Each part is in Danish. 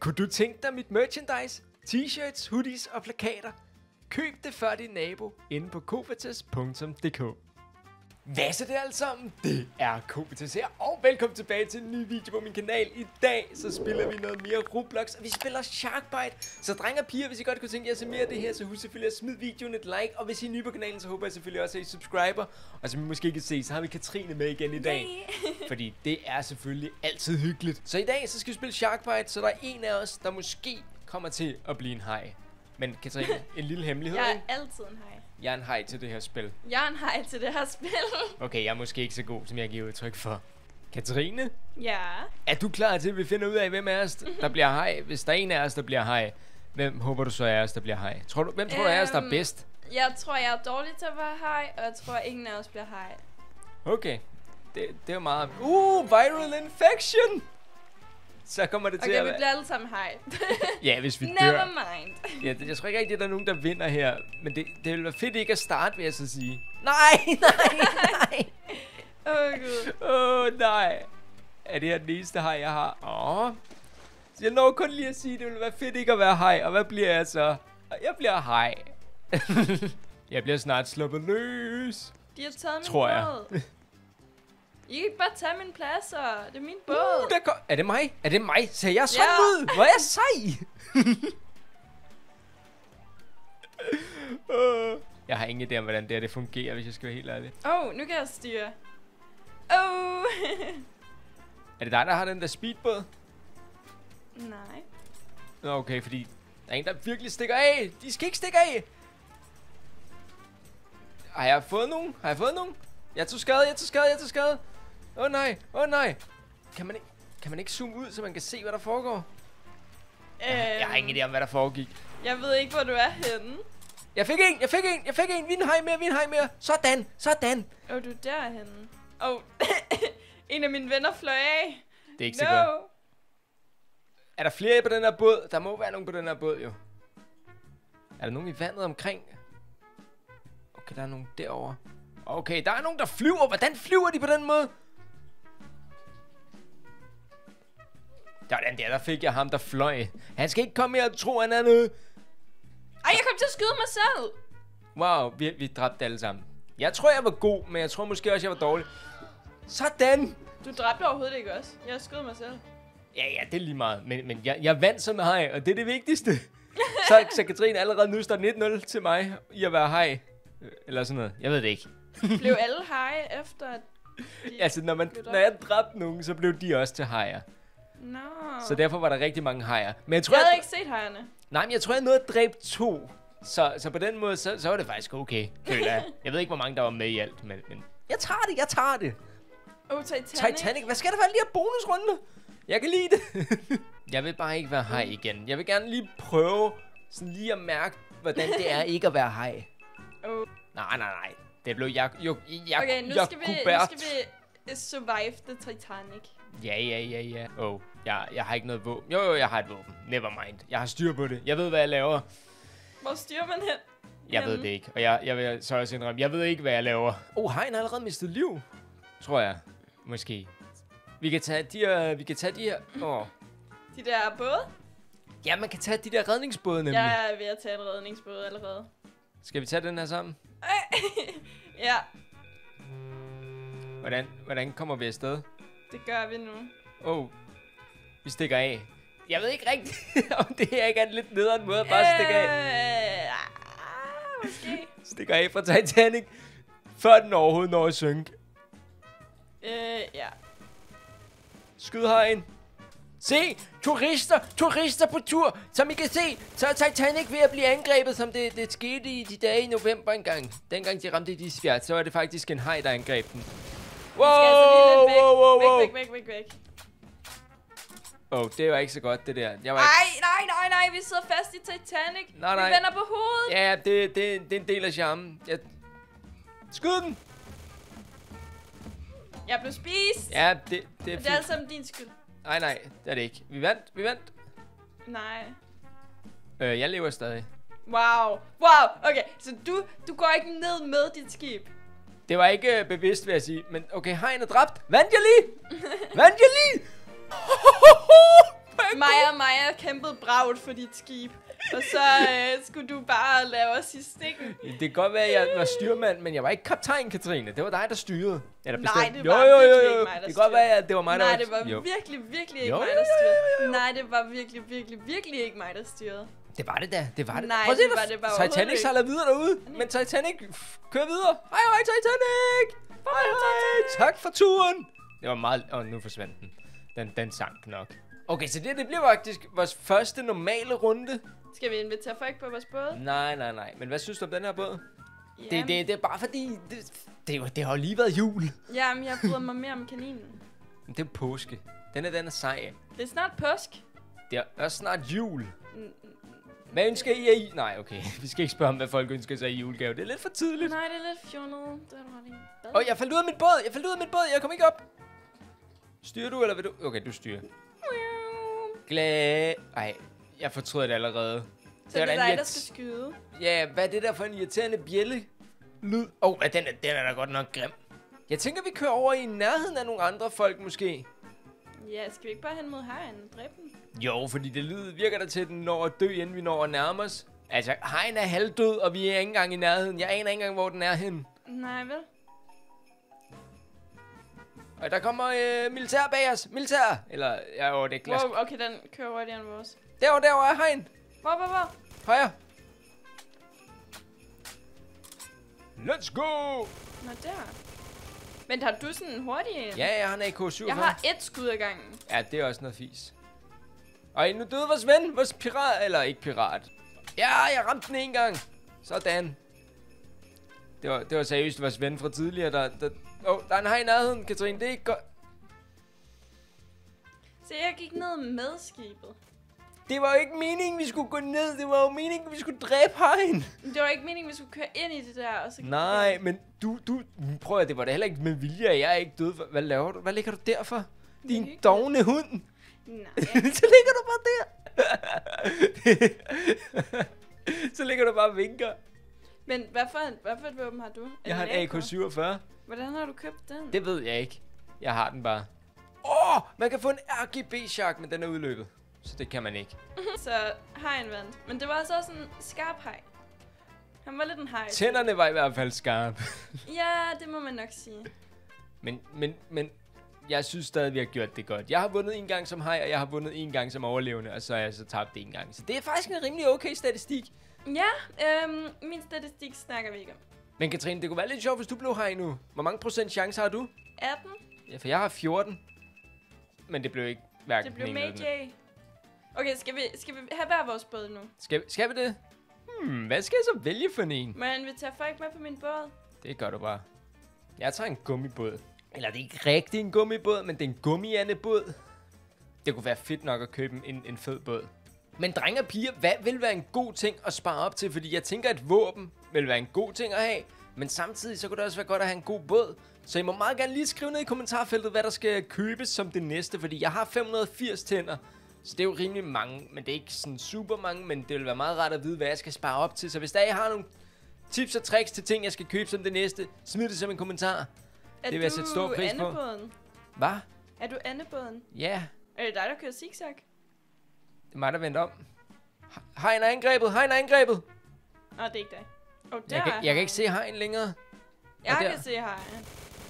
Kunne du tænke dig mit merchandise? T-shirts, hoodies og plakater? Køb det før din nabo inde på kofates.dk. Hvad så det alt sammen? Det er Kofates her, og velkommen tilbage til en ny video på min kanal. I dag så spiller vi noget mere Roblox, og vi spiller Sharkbite. Så drenge og piger, hvis I godt kunne tænke jer at se mere af det her, så husk selvfølgelig at smide videoen et like. Og hvis I er nye på kanalen, så håber jeg selvfølgelig også, at I subscriber. Og som I måske kan se, så har vi Katrine med igen i dag. Fordi det er selvfølgelig altid hyggeligt. Så i dag så skal vi spille Sharkbite, så der er en af os, der måske kommer til at blive en haj. Men Katrine, en lille hemmelighed. Jeg er altid en haj. Jeg er en haj til det her spil. Jeg er en haj til det her spil. Okay, jeg er måske ikke så god, som jeg giver udtryk for. Katrine? Ja? Er du klar til, at vi finder ud af, hvem af os, der bliver haj? Hvis der er en af os, der bliver haj, hvem håber du så er os, der bliver haj? Hvem tror du er os, der er bedst? Jeg tror, jeg er dårlig til at være haj, og jeg tror, ingen af os bliver haj. Okay. Det er jo meget... viral infection! Så kommer det til at Okay, vi bliver alle sammen haj. Ja, hvis vi Never dør. mind. Ja, jeg tror ikke rigtig, at der er nogen, der vinder her. Men det vil være fedt ikke at starte, vil jeg så sige. Nej! Gud. Nej. Er det her den eneste haj, jeg har? Så jeg når kun lige at sige, at det ville være fedt ikke at være haj. Og hvad bliver jeg så? Jeg bliver haj. Jeg bliver snart sluppet løs. De har taget min tror jeg. båd. I kan ikke bare tage min pladser. Det er min båd. Er det mig? Er det mig? Ser jeg sådan ud? Hvor er jeg sej? Jeg har ingen idé om, hvordan det fungerer, hvis jeg skal være helt ærlig. Nu kan jeg styre. Er det dig, der har den der speedbåd? Nej. Nå, okay, fordi der er en, der virkelig stikker af. De skal ikke stikke af. Har jeg fået nogen? Jeg tog skade. Åh nej. Kan man ikke zoome ud, så man kan se, hvad der foregår? Jeg har ingen idé om, hvad der foregik. Jeg ved ikke, hvor du er henne. Jeg fik en. Vi er en haj mere. Sådan. Du er derhenne. En af mine venner fløj af. Det er ikke så godt. Er der flere på den her båd? Der må være nogen på den her båd, jo. Er der nogen i vandet omkring? Okay, der er nogen derovre. Okay, der er nogen, der flyver. Hvordan flyver de på den måde? Der fik jeg ham, der fløj. Han skal ikke komme her og tro, han er noget. Jeg kom til at skyde mig selv. Wow, vi dræbte alle sammen. Jeg tror, jeg var god, men jeg tror måske også, jeg var dårlig. Sådan. Du dræbte overhovedet ikke også. Jeg skød mig selv. Ja, det er lige meget. Men jeg vandt som haj, og det er det vigtigste. så Katrine, allerede nu står 19-0 til mig i at være haj. Eller sådan noget. Jeg ved det ikke. Blev alle haje efter at altså, når jeg dræbte nogen, så blev de også til hajer. No. Så derfor var der rigtig mange hajer. Men jeg havde ikke set hajerne. Nej, men jeg tror, jeg nåede at dræbe 2. Så på den måde, så var det faktisk okay, føler jeg. Jeg ved ikke, hvor mange der var med i alt, men jeg tager det. Titanic. Hvad skal der være lige af bonusrunde? Jeg kan lide det. Jeg vil bare ikke være haj igen. Jeg vil gerne lige prøve sådan lige at mærke, hvordan det er ikke at være haj. Nej. Det blev okay, nu skal vi survive the Titanic. Ja. Jeg har ikke noget våben. Jo, jeg har et våben. Never mind. Jeg har styr på det. Jeg ved, hvad jeg laver. Hvor styrer man hen? Jeg ved det ikke. Og jeg vil så også indrømme, jeg ved ikke, hvad jeg laver. Hajen har allerede mistet liv. Tror jeg. Måske. Vi kan tage de her... De der både? Ja, man kan tage de der redningsbåde nemlig. Jeg er ved at tage en redningsbåd allerede. Skal vi tage den her sammen? Ja. Hvordan kommer vi afsted? Det gør vi nu. Vi stikker af. Jeg ved ikke rigtigt, om det her ikke er en lidt nederen måde at bare stikke af. Måske. Stikker af fra Titanic, før den overhovedet når at synke. Ja. Skyd hajen. Se! Turister på tur! Som I kan se, så er Titanic ved at blive angrebet, som det skete i de dage i november engang. Dengang de ramte de isfjert, så var det faktisk en haj, der angreb den. Wow! Væk. Det var ikke så godt, det der. Nej, vi sidder fast i Titanic. Nej. Vi vender på hovedet. Ja, det er en del af charmen. Skyd den! Jeg blev spist. Ja, det er fint. Det er alt sammen din skyld. Nej, det er det ikke. Vi vandt. Nej. Jeg lever stadig. Wow, okay. Så du går ikke ned med dit skib. Det var ikke bevidst, vil jeg sige. Men okay, hajen er dræbt. Vandt jeg lige? Hvor er Maja kæmpede bravt for dit skib. Og så skulle du bare lave os i stikken. Det kan godt være, at jeg var styrmand, men jeg var ikke kaptajn, Katrine. Det var dig, der styrede. Eller Nej, bestemt. det var virkelig ikke mig, der Det kan godt være, at det var mig, der Nej, det var virkelig ikke mig, der styrede. Nej, det var virkelig ikke mig, der styrede. Det var det da. Det var det. Nej, Prøv at se, det var det bare Titanic sejler videre derude. Men Titanic kører videre. Hej, Titanic. Hej. Tak for turen. Det var meget... nu forsvandt den. Den sank nok. Okay, så det bliver faktisk vores første normale runde. Skal vi invitere folk på vores båd? Nej. Men hvad synes du om den her båd? Jamen. Det er bare fordi... Det har jo lige været jul. Jamen, jeg bryder mig mere om kaninen. Det er påske. Den er sej. Det er snart påsk. Det er også snart jul. Hvad ønsker I? Nej, okay. Vi skal ikke spørge om, hvad folk ønsker sig i julegave. Det er lidt for tidligt. Nej, det er lidt fjollet. Det har du ret i. Jeg faldt ud af mit båd. Jeg kom ikke op. Styrer du, eller vil du? Okay, du styrer. Ej, jeg fortryder det allerede. Så det er dig, der skal skyde. Ja, hvad er det der for en irriterende bjælle-lyd? Den er da godt nok grim. Jeg tænker, vi kører over i nærheden af nogle andre folk, måske. Ja, skal vi ikke bare hen mod hegn og dræbe dem? Jo, fordi det virker der til, at den når at dø, inden vi når at nærme os. Altså, hegn er halvdød, og vi er ikke engang i nærheden. Jeg aner ikke engang, hvor den er henne. Nej, vel? Og der kommer militær bag os. Militær! Eller, det er glas. Wow, okay, den kører hurtigere end vores. Derovre er hegn. Hvor? Højre. Let's go! Nå, der. Men har du sådan en hurtig en? Ja, jeg har en AK-47. Jeg har 1 skud ad gangen. Ja, det er også noget fis. Og nu døde vores ven, vores pirat, eller ikke pirat. Ja, jeg ramte den en gang. Sådan. Det var seriøst vores ven fra tidligere, der er en hegn i nærheden, Katrine, det er ikke godt. Så jeg gik ned med skibet. Det var jo ikke meningen, vi skulle gå ned. Det var jo meningen, vi skulle dræbe hegn. Det var ikke meningen, vi skulle køre ind i det der. Og så Nej, men du prøv at det var da heller ikke med vilje, at jeg er ikke død. Hvad laver du? Hvad ligger du der for? Din dovne hund. Nej. Så ligger du bare der. Så ligger du bare og vinker. Men hvad for et våben har du? Jeg har en AK-47. Hvordan har du købt den? Det ved jeg ikke. Jeg har den bare. Man kan få en RGB-shark, men den er udløbet. Så det kan man ikke. Så hegn vandt. Men det var altså også en skarp hej. Han var lidt en hej. Tænderne var i hvert fald skarpe. Ja, det må man nok sige. Men jeg synes stadig, vi har gjort det godt. Jeg har vundet en gang som hej, og jeg har vundet en gang som overlevende, og så har jeg så tabt en gang. Så det er faktisk en rimelig okay statistik. Ja, min statistik snakker vi ikke om. Men Katrine, det kunne være lidt sjovt, hvis du blev hej nu. Hvor mange procent chance har du? 18. Ja, for jeg har 14. Men det blev ikke hverken. Det blev Mayday. Okay, skal vi have hver vores båd nu? Skal vi det? Hvad skal jeg så vælge for en? Må jeg invitere folk med på min båd? Det gør du bare. Jeg tager en gummibåd. Eller det er ikke rigtig en gummibåd, men det er en gummiandebåd. Det kunne være fedt nok at købe en fed båd. Men drenge og piger, hvad vil være en god ting at spare op til? Fordi jeg tænker, at våben vil være en god ting at have. Men samtidig så kunne det også være godt at have en god båd. Så I må meget gerne lige skrive ned i kommentarfeltet, hvad der skal købes som det næste. Fordi jeg har 580 tænder. Så det er jo rimelig mange, men det er ikke sådan super mange. Men det vil være meget rart at vide, hvad jeg skal spare op til. Så hvis der I har nogle tips og tricks til ting, jeg skal købe som det næste, smid det som en kommentar. Det vil jeg sætte stor pris på. Hvad? Er du andebåden? Ja. Er det dig, der kører zigzag? Det er mig, der vendte om. Hegn er angrebet! Hegn er angrebet! Nå, det er ikke dig. Jeg kan ikke se hegn længere. Jeg kan se hegn.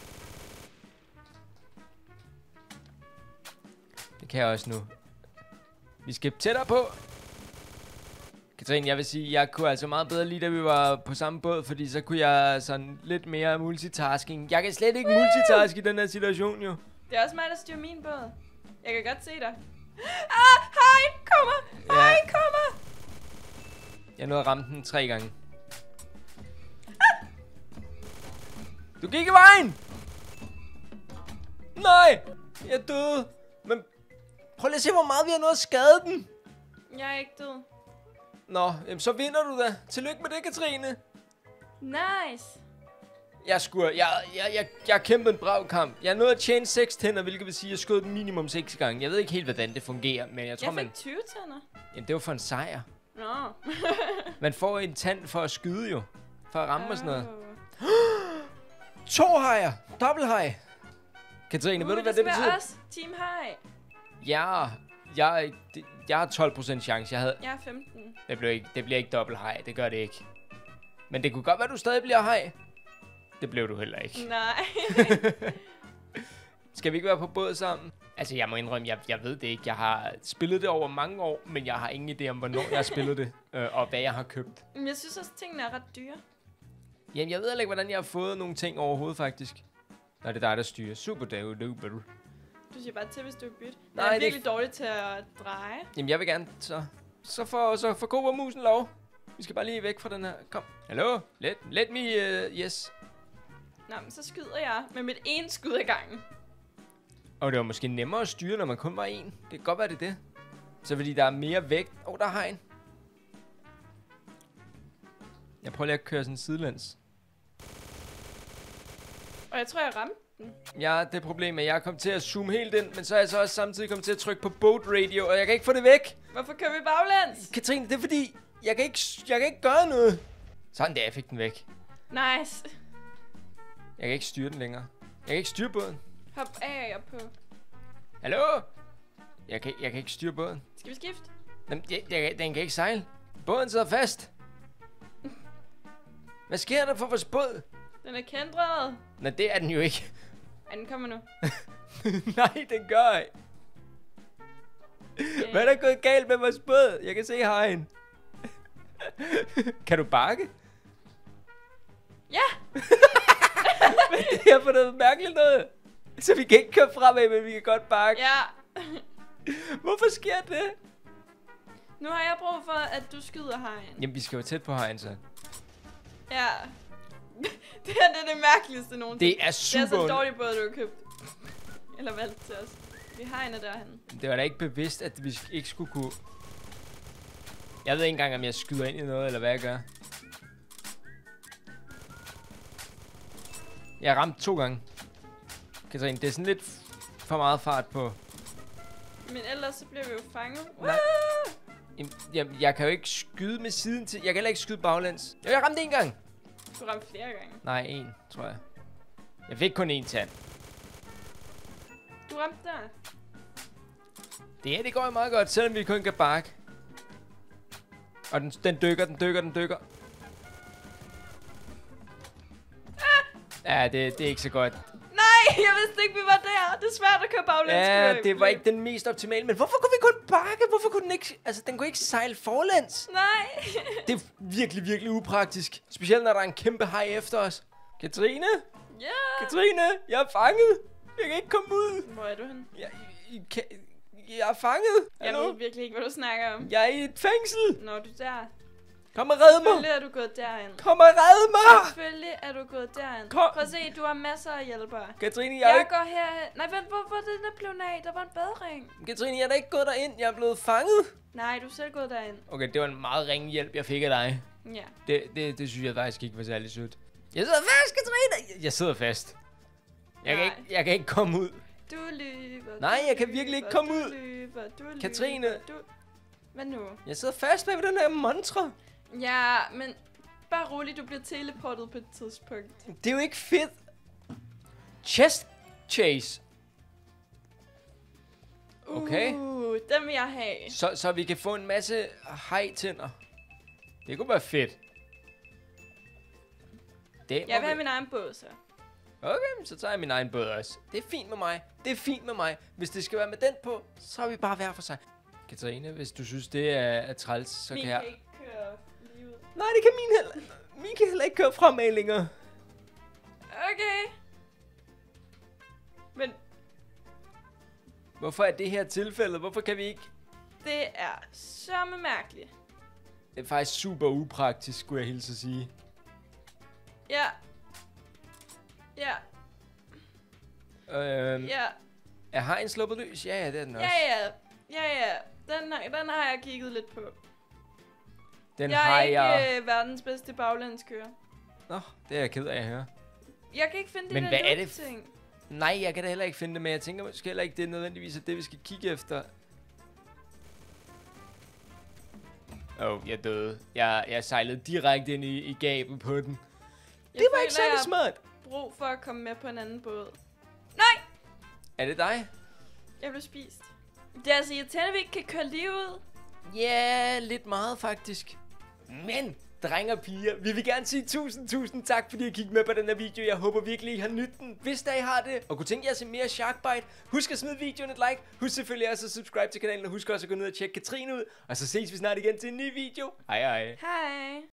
Det kan jeg også nu. Vi skal tættere på. Katrine, jeg vil sige, jeg kunne altså meget bedre lide, da vi var på samme båd, fordi så kunne jeg sådan lidt mere multitasking. Jeg kan slet ikke multitaske i den her situation, jo. Det er også mig, der styrer min båd. Jeg kan godt se dig. Hej, kommer! Hej, kommer! Jeg nåede at ramme den 3 gange. Du gik i vejen! Nej! Jeg døde. Men prøv lige at se, hvor meget vi har nået at skade den. Jeg er ikke død. Nå, jamen, så vinder du da. Tillykke med det, Katrine. Nice. Jeg kæmpede en brav kamp. Jeg nåede at tjene 6 tænder, hvilket vil sige, at jeg skød den minimum 6 gange. Jeg ved ikke helt, hvordan det fungerer, men jeg tror, jeg fik 20 tænder. Jamen, det var for en sejr. Nå. Man får en tand for at skyde jo. For at ramme og sådan noget. 2 hajer. Dobbelt haj. Katrine, ved du, hvad det betyder? Også Team High. Ja, Jeg har 12% chance. Jeg er 15. Det bliver ikke dobbelt hej. Det gør det ikke. Men det kunne godt være, du stadig bliver hej. Det blev du heller ikke. Nej. Skal vi ikke være på båd sammen? Altså, jeg må indrømme, jeg ved det ikke. Jeg har spillet det over mange år, men jeg har ingen idé om, hvornår jeg har spillet det, og hvad jeg har købt. Men jeg synes også, at tingene er ret dyre. Jamen, jeg ved heller ikke, hvordan jeg har fået nogle ting overhovedet, faktisk. Nej, det er dig, der styrer. Super duper. Du siger bare til, hvis du er bytte. Nej, Jeg er virkelig dårlig til at dreje. Jamen, jeg vil gerne, så får Kobermusen lov. Vi skal bare lige væk fra den her. Kom. Hallo? Let me, yes. Nå, men så skyder jeg med mit ene skud ad gangen. Og det var måske nemmere at styre, når man kun var en. Det kan godt være, det er det. Så fordi der er mere vægt. Der har en. Jeg prøver lige at køre sådan sidelæns. Og jeg tror, jeg ramte den. Ja, det problem er, at jeg er kommet til at zoome helt ind, men så er jeg så også samtidig kommet til at trykke på boat radio, og jeg kan ikke få det væk. Hvorfor kører vi baglæns? Katrine, det er fordi, jeg kan ikke gøre noget. Sådan der, jeg fik den væk. Nice. Jeg kan ikke styre den længere. Jeg kan ikke styre båden. Hop af og på. Hallo? Jeg kan ikke styre båden. Skal vi skifte? Den kan ikke sejle. Båden sidder fast. Hvad sker der for vores båd? Den er kændret. Nej, det er den jo ikke. Ej, den kommer nu. Nej, den gør ikke. Hvad er der gået galt med vores båd? Jeg kan se hajen. Kan du bakke? Ja! Men det er for noget mærkeligt noget. Så vi kan ikke køre fremad, men vi kan godt bakke. Ja. Hvorfor sker det? Nu har jeg brug for, at du skyder hajen. Jamen, vi skal jo tæt på hajen, så. Ja. Det er det mærkeligste nogensinde. Det er super. Det er så dårligt båd, du har købt. Eller valgt til os. Vi hegner derhen. Det var da ikke bevidst, at vi ikke skulle kunne... Jeg ved ikke engang, om jeg skyder ind i noget, eller hvad jeg gør. Jeg ramte 2 gange. Katrine, det er sådan lidt for meget fart på. Men ellers så bliver vi jo fanget. Nej. Jeg kan jo ikke skyde med siden til. Jeg kan heller ikke skyde baglæns. Jeg ramte 1 gang. Du ramte flere gange. Nej, 1, tror jeg. Jeg fik kun 1 tand. Du ramte der. Det går jo meget godt, selvom vi kun kan bakke. Og den dykker. Ja, det er ikke så godt. Nej, jeg vidste ikke, vi var der. Det er svært at køre baglæns. Ja, det var ikke den mest optimale. Men hvorfor kunne vi kun bakke? Hvorfor kunne den ikke... Altså, den kunne ikke sejle forlæns. Nej. Det er virkelig, virkelig upraktisk. Specielt, når der er en kæmpe haj efter os. Katrine? Ja. Katrine, jeg er fanget. Jeg kan ikke komme ud. Hvor er du henne? Jeg er fanget. Jeg Hallo? ved virkelig ikke, hvad du snakker om. Jeg er i et fængsel. Nå, du er der. Kom og red mig. Selvfølgelig er du gået derind. Kom og red mig. Selvfølgelig er du gået derind. Kom. Prøv at se, du har masser af hjælpere. Katrine, Jeg går herhen. Nej, vent, hvor den er blevet af? Der var en badring. Katrine, jeg er da ikke gået derind. Jeg er blevet fanget. Nej, du er selv gået derind. Okay, det var en meget ringe hjælp, jeg fik af dig. Ja. Det synes jeg faktisk ikke var særlig sødt. Jeg sidder fast, Katrine. Jeg sidder fast. Jeg kan ikke komme ud. Du lyver. Nej, jeg kan virkelig ikke komme ud. Du lyver. Katrine. Hvad nu? Jeg sidder fast med den her montre. Ja, men bare roligt, du bliver teleportet på et tidspunkt. Det er jo ikke fedt. Chest chase. Okay. Den vil jeg have. Så vi kan få en masse haj-tænder. Det kunne være fedt. Jeg vil have min egen båd, så. Okay, så tager jeg min egen båd også. Det er fint med mig. Hvis det skal være med den på, så er vi bare hver for sig. Katrine, hvis du synes, det er træls, så kan jeg... Min kan ikke køre lige ud. Nej, det kan min heller. Min kan heller ikke køre fremad længere. Okay. Men hvorfor er det her tilfældet? Hvorfor kan vi ikke... det er sørme mærkeligt. Det er faktisk super upraktisk, skulle jeg hilse at sige. Ja. Ja. Ja. Er hajen sluppet løs? Ja, det er den også. Ja. Den har jeg kigget lidt på. Den jeg er ikke verdens bedste baglandskører. Nå, det er jeg ked af at høre. Jeg kan ikke finde det. Men der hvad er det? ting. Nej, jeg kan da heller ikke finde det, men jeg tænker måske heller ikke, det er nødvendigvis det, vi skal kigge efter. Jeg døde. Jeg sejlede direkte ind i gabet på den. Det var ikke særlig smart. Brug for at komme med på en anden båd. Nej! Er det dig? Jeg blev spist. Det er altså irriterende, at vi ikke kan køre lige ud. Ja, lidt meget faktisk. Men, drenge og piger, vi vil gerne sige tusind tak, fordi I kiggede med på den her video. Jeg håber virkelig, I har nydt den. Hvis I har det, og kunne tænke jer at se mere Sharkbite, husk at smide videoen et like. Husk selvfølgelig også at subscribe til kanalen, og husk også at gå ned og tjekke Katrine ud. Og så ses vi snart igen til en ny video. Hej hej. Hej.